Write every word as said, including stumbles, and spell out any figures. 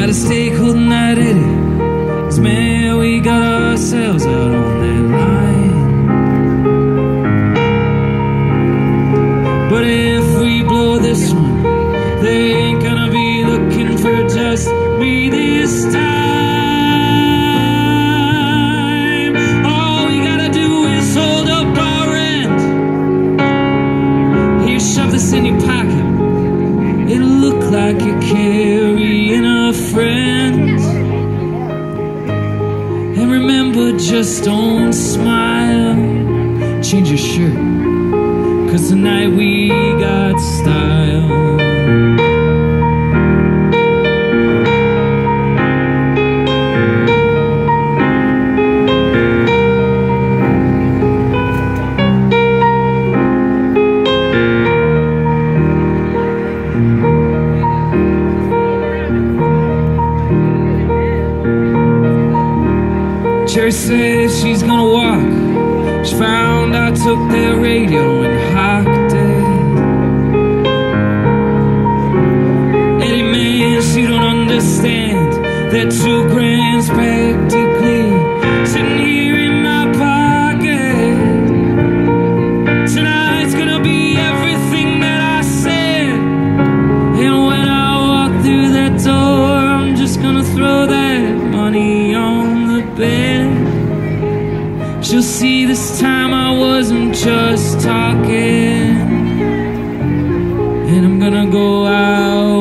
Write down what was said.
Gotta stay cold and not Eddie, 'cause man, we got ourselves out on that line. But if we blow this one, they ain't gonna be looking for just me this time. All we gotta do is hold up our end. Here, shove this in your pocket. It'll look like you're carrying a friend. And remember, just don't smile. Change your shirt, 'cause tonight we got style. Cherry says she's gonna walk. She found I took their radio and hocked it. Eddie, man, she don't understand. They're two grand practically sitting here in my pocket. Tonight's gonna be everything that I said. And when I walk through that door, I'm just gonna throw that money on the bed. She'll see this time I wasn't just talking. And I'm gonna go out